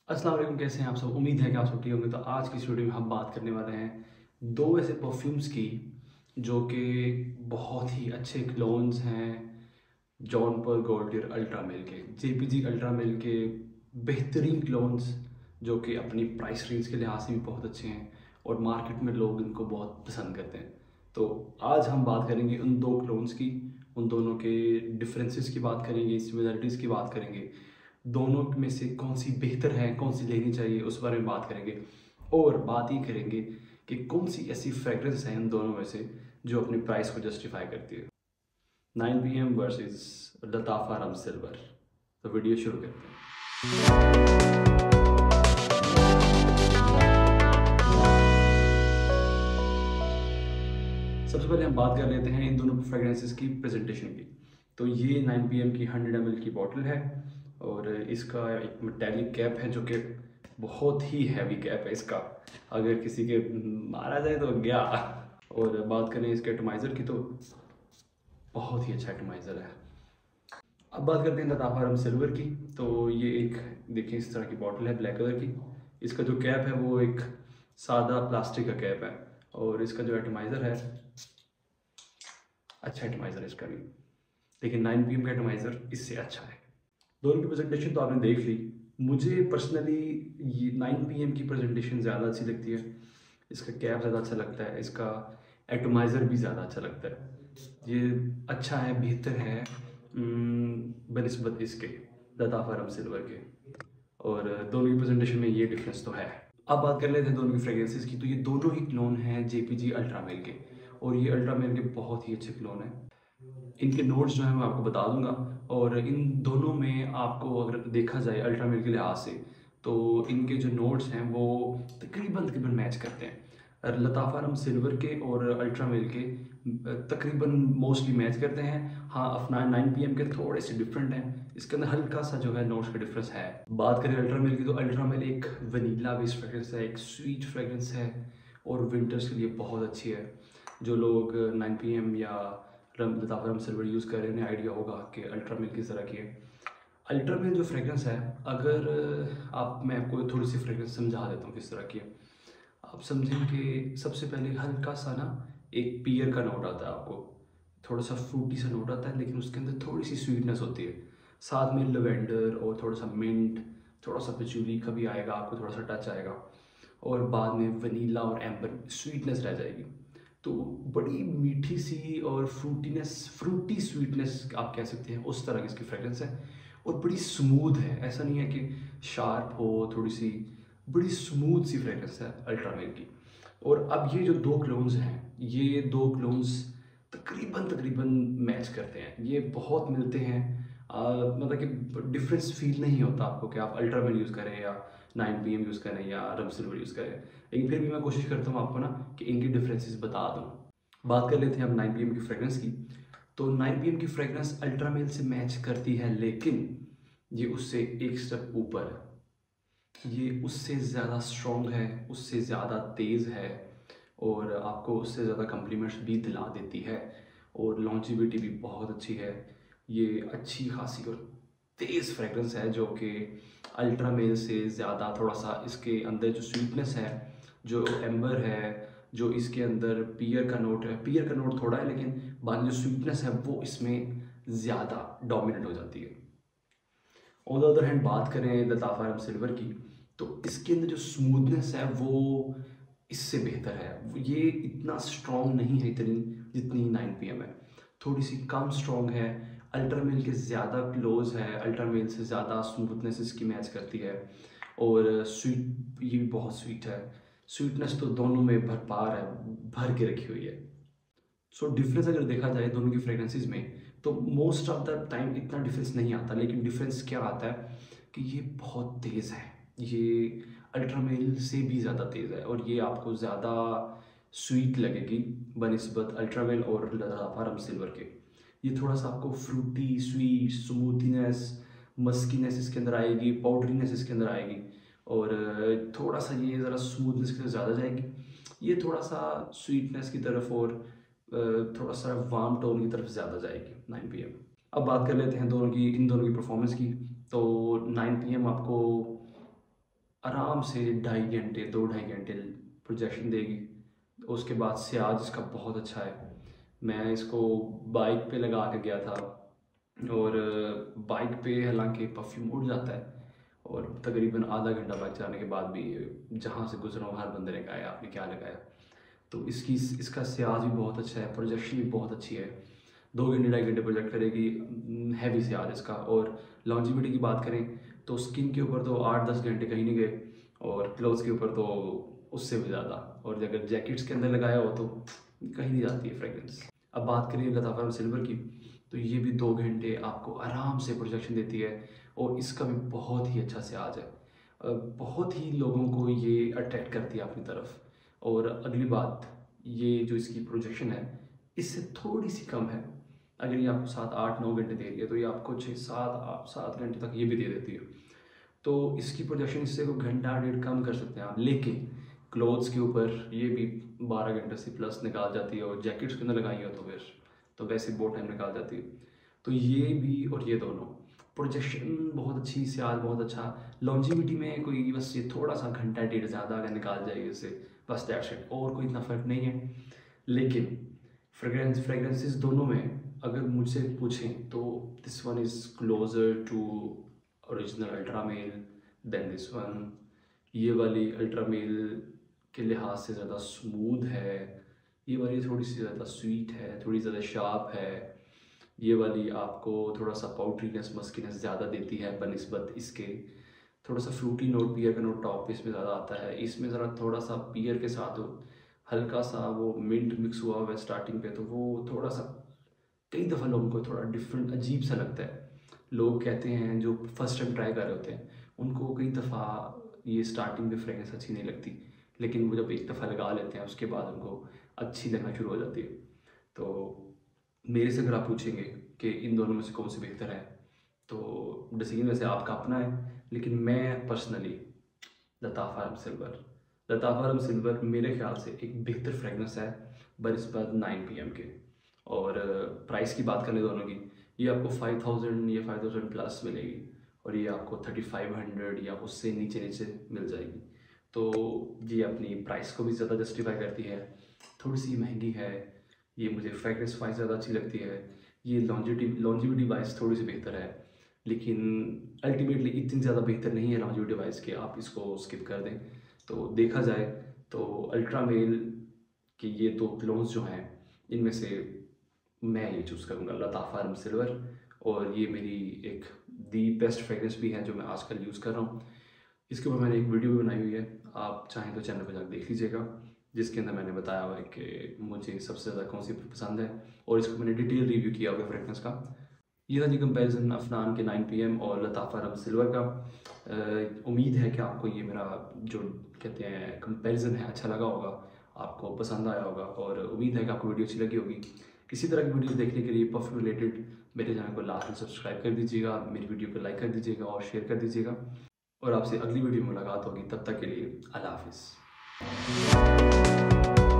अस्सलाम वालेकुम, कैसे हैं आप सब। उम्मीद है कि आप सब ठीक होंगे। तो आज की इस वीडियो में हम बात करने वाले हैं दो ऐसे परफ्यूम्स की जो कि बहुत ही अच्छे क्लोन्स हैं John Paul Gaultier ultra male के, जेपीजी अल्ट्रा मेल के बेहतरीन क्लोन्स जो कि अपनी प्राइस रेंज के लिहाज से भी बहुत अच्छे हैं और मार्केट में लोग इनको बहुत पसंद करते हैं। तो आज हम बात करेंगे उन दो क्लोन्स की, उन दोनों के डिफरेंसेस की बात करेंगे, सिमिलरिटीज़ की बात करेंगे, दोनों में से कौन सी बेहतर है, कौन सी लेनी चाहिए, उस बारे में बात करेंगे। और बात ही करेंगे कि कौन सी ऐसी फ्रेगरेंस है इन दोनों में से जो अपनी प्राइस को जस्टिफाई करती है। 9 PM versus Lattafa Ramz silver. तो वीडियो शुरू करते हैं। सबसे पहले हम बात कर लेते हैं इन दोनों फ्रेगरेंसेस की प्रेजेंटेशन की। तो ये 9 PM की 100 ml की बॉटल है और इसका एक मेटेलिक कैप है जो कि बहुत ही हैवी कैप है इसका, अगर किसी के मारा जाए तो गया। और बात करें इसके एटमाइज़र की तो बहुत ही अच्छा एटमाइज़र है। अब बात करते हैं लताफा रम सिल्वर की। तो ये एक देखिए इस तरह की बॉटल है ब्लैक कलर की। इसका जो कैप है वो एक सादा प्लास्टिक का कैप है और इसका जो एटमाइज़र है अच्छा एटमाइज़र है इसका भी, लेकिन 9 PM का एटमाइज़र इससे अच्छा है। दोनों की प्रेजेंटेशन तो आपने देख ली। मुझे पर्सनली ये 9 PM की प्रेजेंटेशन ज़्यादा अच्छी लगती है। इसका कैप ज़्यादा अच्छा लगता है, इसका एटमाइज़र भी ज़्यादा अच्छा लगता है। ये अच्छा है, बेहतर है बनिस्बत इसके लताफा रम सिल्वर के। और दोनों की प्रेजेंटेशन में ये डिफरेंस तो है। अब बात कर लेते हैं दोनों की फ्रेग्रेंसेस की। तो ये दोनों ही क्लोन हैं जेपीजी अल्ट्रा मेल के और ये अल्ट्रा मेल के बहुत ही अच्छे क्लोन हैं। इनके नोट्स जो हैं मैं आपको बता दूंगा। और इन दोनों में आपको अगर देखा जाए अल्ट्रा मेल के लिहाज से तो इनके जो नोट्स हैं वो तकरीबन तकरीबन मैच करते हैं। लताफा रम सिल्वर के और अल्ट्रा मेल के तकरीबन मोस्टली मैच करते हैं। हाँ, अफनान 9 PM के थोड़े से डिफरेंट हैं, इसके अंदर हल्का सा जो है नोट्स का डिफरेंस है। बात करें अल्ट्रा मेल की तो अल्ट्रा मेल एक वनीला बेस्ड फ्रेग्रेंस है, एक स्वीट फ्रेग्रेंस है और विंटर्स के लिए बहुत अच्छी है। जो लोग 9 PM या लताफा रम सिल्वर यूज़ कर रहे हैं उन्हें आइडिया होगा कि अल्ट्रा मेल किस तरह की है। अल्ट्रा मेल जो फ्रेग्रेंस है, अगर मैं आपको थोड़ी सी फ्रेग्रेंस समझा देता हूँ किस तरह की है। आप समझें कि सबसे पहले हल्का सा ना एक पियर का नोट आता है आपको, थोड़ा सा फ्रूटी सा नोट आता है, लेकिन उसके अंदर थोड़ी सी स्वीटनेस होती है। साथ में लवेंडर और थोड़ा सा मिंट, थोड़ा सा पचूली का भी आएगा आपको, थोड़ा सा टच आएगा। और बाद में वनीला और एम्बर स्वीटनेस रह जाएगी। तो बड़ी मीठी सी और फ्रूटी स्वीटनेस आप कह सकते हैं, उस तरह की इसकी फ्रेग्रेंस है। और बड़ी स्मूथ है, ऐसा नहीं है कि शार्प हो, थोड़ी सी बड़ी स्मूथ सी फ्रेग्रेंस है अल्ट्रा मेल की। और अब ये जो दो क्लोन्स हैं, ये दो क्लोन्स तकरीबन तकरीबन मैच करते हैं, ये बहुत मिलते हैं। मतलब कि डिफरेंस फील नहीं होता आपको कि आप अल्ट्रा मेल यूज़ करें या 9 PM यूज़ करें या रम सिल्वर यूज़ करें। लेकिन फिर भी मैं कोशिश करता हूँ आपको ना कि इनकी डिफरेंसेस बता दूँ। बात कर लेते हैं अब 9 PM की फ्रेग्रेंस की। तो 9 PM की फ्रेग्रेंस अल्ट्रा मेल से मैच करती है, लेकिन ये उससे एक स्टेप ऊपर है। ये उससे ज़्यादा स्ट्रॉन्ग है, उससे ज़्यादा तेज़ है और आपको उससे ज़्यादा कम्प्लीमेंट्स भी दिला देती है और लॉन्जिविटी भी बहुत अच्छी है। ये अच्छी खासी और तेज़ फ्रेग्रेंस है जो कि अल्ट्रा मेल से ज़्यादा थोड़ा सा इसके अंदर जो स्वीटनेस है, जो एम्बर है, जो इसके अंदर पियर का नोट है, पियर का नोट थोड़ा है लेकिन बाकी जो स्वीटनेस है वो इसमें ज़्यादा डोमिनेट हो जाती है। ऑन द अदर हैंड बात करें लताफा रम सिल्वर की तो इसके अंदर जो स्मूथनेस है वो इससे बेहतर है। ये इतना स्ट्रॉन्ग नहीं है इतनी जितनी 9 PM है, थोड़ी सी कम स्ट्रॉन्ग है। अल्ट्रा मेल के ज़्यादा क्लोज है, अल्ट्रा मेल से ज़्यादा स्मूथनेस इसकी मैच करती है। और स्वीट, ये भी बहुत स्वीट है, स्वीटनेस तो दोनों में भरपार है, भर के रखी हुई है। सो डिफरेंस अगर देखा जाए दोनों की फ्रेग्रेंसीज में तो मोस्ट ऑफ द टाइम इतना डिफरेंस नहीं आता, लेकिन डिफरेंस क्या आता है कि ये बहुत तेज़ है, ये अल्ट्रा मेल से भी ज़्यादा तेज़ है और ये आपको ज़्यादा स्वीट लगेगी बनिस्बत अल्ट्रा मेल और लताफा रम सिल्वर के। ये थोड़ा सा आपको फ्रूटी स्वीट स्मूथीनेस मस्कीनेस इसके अंदर आएगी, पाउडरीनेस इसके अंदर आएगी और थोड़ा सा ये ज़रा स्मूथनेस की तरफ ज़्यादा जाएगी। ये थोड़ा सा स्वीटनेस की तरफ और थोड़ा सा वार्म टोन की तरफ ज़्यादा जाएगी 9 PM। अब बात कर लेते हैं इन दोनों की परफॉर्मेंस की। तो 9 PM आपको आराम से 2.5 घंटे 2-2.5 घंटे प्रोजेक्शन देगी। उसके बाद स्याज इसका बहुत अच्छा है। मैं इसको बाइक पे लगा के गया था और बाइक पे हालांकि परफ्यूम उड़ जाता है और तकरीबन आधा घंटा बाइक चलाने के बाद भी जहाँ से गुजरा हूँ हर बंदे ने कहा आपने क्या लगाया। तो इसका स्याज भी बहुत अच्छा है, प्रोजेक्शन भी बहुत अच्छी है। 2 घंटे 2.5 घंटे प्रोजेक्ट करेगी, हैवी स्याज इसका। और लॉन्जिविटी की बात करें तो स्किन के ऊपर तो 8-10 घंटे कहीं नहीं गए और क्लोथ्स के ऊपर तो उससे भी ज़्यादा। और अगर जैकेट्स के अंदर लगाया हो तो कहीं नहीं जाती है फ्रेगरेंस। अब बात करें लताफा रम्ज़ सिल्वर की, तो ये भी 2 घंटे आपको आराम से प्रोजेक्शन देती है और इसका भी बहुत ही अच्छा स्याज है। बहुत ही लोगों को ये अट्रैक्ट करती है अपनी तरफ। और अगली बात, ये जो इसकी प्रोजेक्शन है इससे थोड़ी सी कम है। अगर ये आपको 7-8-9 घंटे दे रही है तो ये आपको 6-7 घंटे तक ये भी दे देती है। तो इसकी प्रोजेक्शन इससे को घंटा डेढ़ कम कर सकते हैं आप, लेकिन क्लोथ्स के ऊपर ये भी 12 घंटे से प्लस निकाल जाती है और जैकेट्स के अंदर लगाई हो तो फिर तो वैसे बहुत टाइम निकाल जाती है। तो ये भी और ये दोनों प्रोजेक्शन बहुत अच्छी, स्याज बहुत अच्छा। लॉन्जिविटी में कोई बस ये थोड़ा सा घंटा डेढ़ ज़्यादा अगर निकाल जाएगी इससे, बस दैट्स इट, और कोई इतना फ़र्क नहीं है। लेकिन फ्रेगरेंसेस दोनों में अगर मुझसे पूछें तो this one is closer to original ultra male than this one. ये वाली अल्ट्रा मेल के लिहाज से ज़्यादा स्मूथ है, ये वाली थोड़ी सी ज़्यादा स्वीट है, थोड़ी ज़्यादा शार्प है। ये वाली आपको थोड़ा सा पाउडरीनेस मस्कीनेस ज़्यादा देती है बनिस्बत इसके। थोड़ा सा फ्रूटी नोट, पियर का नोट टॉप पे इसमें ज़्यादा आता है। इसमें ज़रा थोड़ा सा पियर के साथ हल्का सा वो मिंट मिक्स हुआ हुआ है स्टार्टिंग पे, तो वो थोड़ा सा कई दफ़ा लोगों को थोड़ा डिफरेंट अजीब सा लगता है। लोग कहते हैं जो फर्स्ट टाइम ट्राई कर रहे होते हैं उनको कई दफ़ा ये स्टार्टिंग में फ्रेगरेंस अच्छी नहीं लगती, लेकिन वो जब एक दफ़ा लगा लेते हैं उसके बाद उनको अच्छी लगना शुरू हो जाती है। तो मेरे से अगर आप पूछेंगे कि इन दोनों में से कौन सी बेहतर है तो डिसीजन वैसे आपका अपना है, लेकिन मैं personally Lattafa Ramz silver, Lattafa Ramz silver मेरे ख्याल से एक बेहतर फ्रेगरेंस है बनिस्बत 9PM के। और प्राइस की बात करें दोनों की, ये आपको 5000 या 5000 प्लस मिलेगी और ये आपको 3500 या उससे नीचे नीचे मिल जाएगी। तो ये अपनी प्राइस को भी ज़्यादा जस्टिफाई करती है। थोड़ी सी महंगी है, ये मुझे फ्रेगरेंस वाइज ज़्यादा अच्छी लगती है। ये लॉन्जिविटी वाइज थोड़ी सी बेहतर है, लेकिन अल्टीमेटली इतनी ज़्यादा बेहतर नहीं है लॉन्जिविटी वाइज कि आप इसको स्किप कर दें। तो देखा जाए तो अल्ट्रा मेल के ये दो क्लोन्स जो हैं इनमें से मैं ये चूज़ करूँगा लताफा रम्ज़ सिल्वर। और ये मेरी एक दी बेस्ट फ्रेगरेंस भी है जो मैं आजकल यूज़ कर रहा हूँ। इसके ऊपर मैंने एक वीडियो भी बनाई हुई है, आप चाहें तो चैनल पर जाकर देख लीजिएगा, जिसके अंदर मैंने बताया हुआ है कि मुझे सबसे ज़्यादा कौन सी पसंद है और इसको मैंने डिटेल रिव्यू किया हुआ है फ्रेगरेंस का। ये था जी कंपैरिजन अफनान के 9PM और लताफा रम्ज़ सिल्वर का। उम्मीद है कि आपको ये मेरा जो कहते हैं कंपैरिजन है अच्छा लगा होगा, आपको पसंद आया होगा और उम्मीद है कि आपको वीडियो अच्छी लगी होगी। इसी तरह की वीडियो देखने के लिए परफ्यूम रिलेटेड मेरे चैनल को लास्ट में सब्सक्राइब कर दीजिएगा, मेरी वीडियो को लाइक कर दीजिएगा और शेयर कर दीजिएगा। और आपसे अगली वीडियो में मुलाकात होगी, तब तक के लिए अल्लाह हाफिज़।